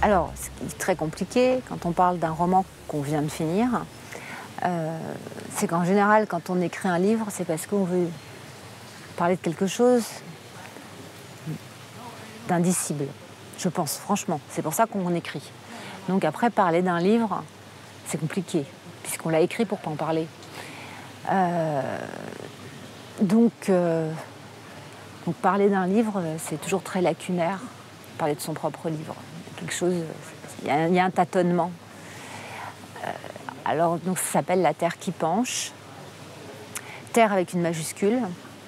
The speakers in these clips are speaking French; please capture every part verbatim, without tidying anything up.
Alors, ce qui est très compliqué, quand on parle d'un roman qu'on vient de finir, euh, c'est qu'en général, quand on écrit un livre, c'est parce qu'on veut parler de quelque chose d'indicible, je pense, franchement. C'est pour ça qu'on écrit. Donc après, parler d'un livre, c'est compliqué, puisqu'on l'a écrit pour pas en parler. Euh, donc, euh, donc, parler d'un livre, c'est toujours très lacunaire, parler de son propre livre. Quelque chose, il y a, il y a un tâtonnement. Euh, alors, donc, ça s'appelle La Terre qui penche. Terre avec une majuscule.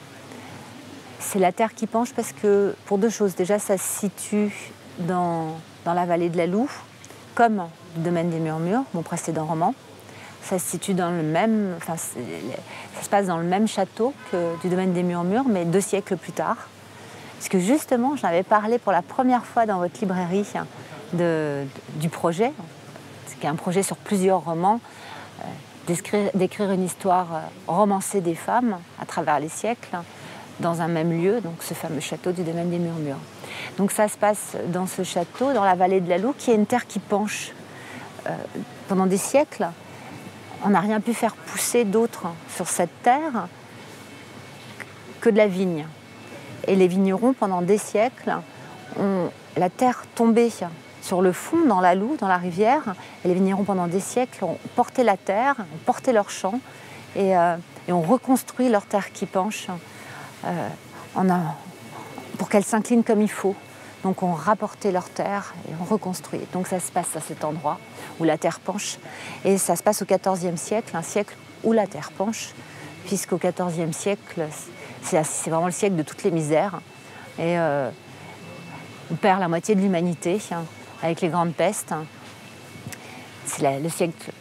C'est la Terre qui penche parce que, pour deux choses. Déjà, ça se situe dans, dans la vallée de la Loue, comme le Domaine des Murmures, mon précédent roman. Ça se situe dans le même, enfin, ça se passe dans le même château que du Domaine des Murmures, mais deux siècles plus tard. Parce que justement, j'en avais parlé pour la première fois dans votre librairie de, de, du projet, qui est un projet sur plusieurs romans, euh, d'écrire, d'écrire une histoire romancée des femmes à travers les siècles, dans un même lieu, donc ce fameux château du Domaine des Murmures. Donc ça se passe dans ce château, dans la vallée de la Loue, qui est une terre qui penche. Euh, pendant des siècles, on n'a rien pu faire pousser d'autre sur cette terre que de la vigne. Et les vignerons, pendant des siècles, ont la terre tombée sur le fond, dans la Loue, dans la rivière. Et les vignerons, pendant des siècles, ont porté la terre, ont porté leurs champs et, euh, et ont reconstruit leur terre qui penche euh, en a, pour qu'elle s'incline comme il faut. Donc on rapportait leur terre et on reconstruit. Donc ça se passe à cet endroit où la terre penche. Et ça se passe au quatorzième siècle, un siècle où la terre penche, puisqu'au quatorzième siècle, c'est, c'est vraiment le siècle de toutes les misères. Et euh, on perd la moitié de l'humanité hein, avec les grandes pestes. C'est la, le siècle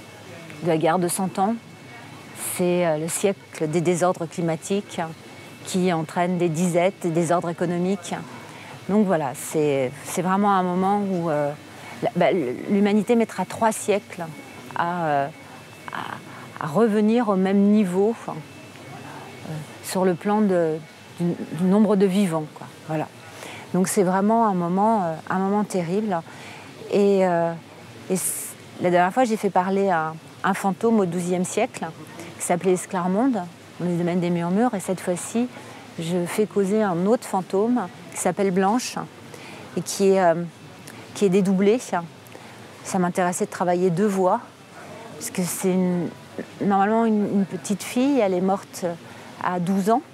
de la guerre de Cent Ans. C'est euh, le siècle des désordres climatiques qui entraînent des disettes, des désordres économiques. Donc voilà, c'est, c'est vraiment un moment où euh, la, bah, l'humanité mettra trois siècles à, euh, à, à revenir au même niveau enfin, euh, sur le plan de, du, du nombre de vivants, quoi. Voilà. Donc c'est vraiment un moment, euh, un moment terrible. Et, euh, et la dernière fois, j'ai fait parler un, un fantôme au douzième siècle qui s'appelait Esclarmonde, dans le Domaine des Murmures. Et cette fois-ci, je fais causer un autre fantôme qui s'appelle Blanche et qui est, euh, qui est dédoublé. Ça m'intéressait de travailler deux voix, parce que c'est une, normalement une, une petite fille, elle est morte à douze ans,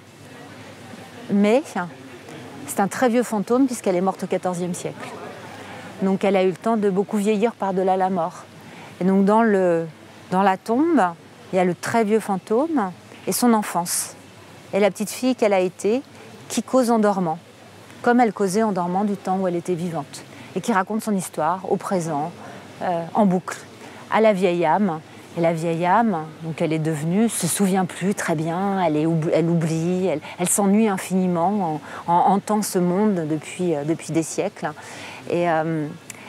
mais c'est un très vieux fantôme puisqu'elle est morte au quatorzième siècle. Donc elle a eu le temps de beaucoup vieillir par-delà la mort. Et donc dans, le, dans la tombe, il y a le très vieux fantôme et son enfance. Et la petite fille qu'elle a été, qui cause en dormant, comme elle causait en dormant du temps où elle était vivante, et qui raconte son histoire au présent, euh, en boucle, à la vieille âme. Et la vieille âme, donc elle est devenue, se souvient plus très bien, elle, est, elle oublie, elle, elle s'ennuie infiniment en, en hantant ce monde depuis, euh, depuis des siècles. Et, euh,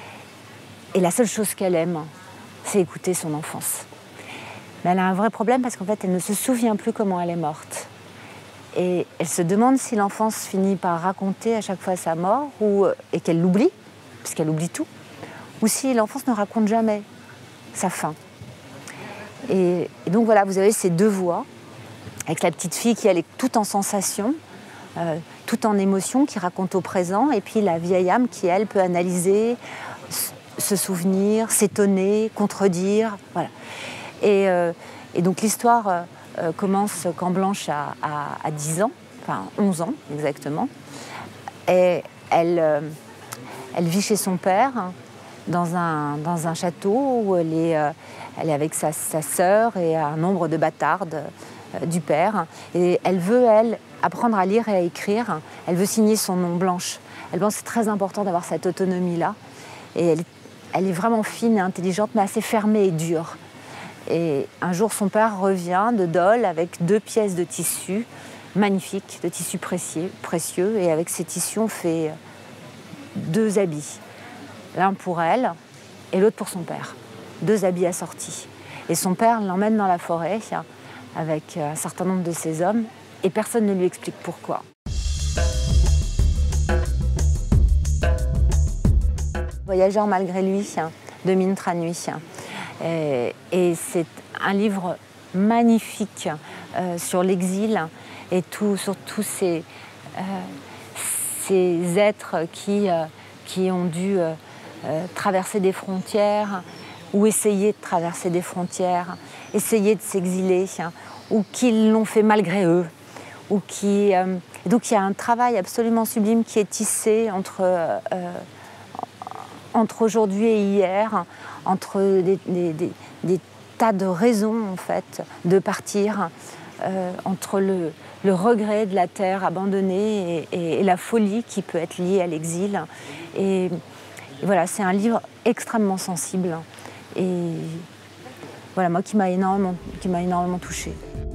et la seule chose qu'elle aime, c'est écouter son enfance. Mais elle a un vrai problème parce qu'en fait, elle ne se souvient plus comment elle est morte. Et elle se demande si l'enfance finit par raconter à chaque fois sa mort, ou, et qu'elle l'oublie, puisqu'elle oublie tout, ou si l'enfance ne raconte jamais sa fin. Et, et donc voilà, vous avez ces deux voix, avec la petite fille qui elle est toute en sensation, euh, toute en émotion, qui raconte au présent, et puis la vieille âme qui elle peut analyser, se souvenir, s'étonner, contredire, voilà. Et, euh, et donc l'histoire euh, euh, commence quand Blanche a, a, a dix ans, enfin onze ans exactement, et elle, euh, elle vit chez son père dans un, dans un château où elle est, euh, elle est avec sa, sa sœur et un nombre de bâtardes euh, du père. Et elle veut, elle, apprendre à lire et à écrire. Elle veut signer son nom Blanche. Elle pense que c'est très important d'avoir cette autonomie-là. Et elle, elle est vraiment fine et intelligente, mais assez fermée et dure. Et un jour, son père revient de Dole avec deux pièces de tissu magnifiques, de tissu précieux, précieux. Et avec ces tissus, on fait deux habits. L'un pour elle et l'autre pour son père. Deux habits assortis. Et son père l'emmène dans la forêt avec un certain nombre de ses hommes et personne ne lui explique pourquoi. Vous voyageur malgré lui de Minh Tran Huy. Et, et c'est un livre magnifique euh, sur l'exil et tout, sur tous ces, euh, ces êtres qui, euh, qui ont dû euh, euh, traverser des frontières ou essayer de traverser des frontières, essayer de s'exiler, ou qui l'ont fait malgré eux. Ou qui, euh, donc il y a un travail absolument sublime qui est tissé entre, euh, entre aujourd'hui et hier, entre des, des, des, des tas de raisons en fait de partir, euh, entre le, le regret de la terre abandonnée et, et, et la folie qui peut être liée à l'exil. Et, et voilà, c'est un livre extrêmement sensible et voilà, moi qui m'a énormément, qui m'a énormément touchée.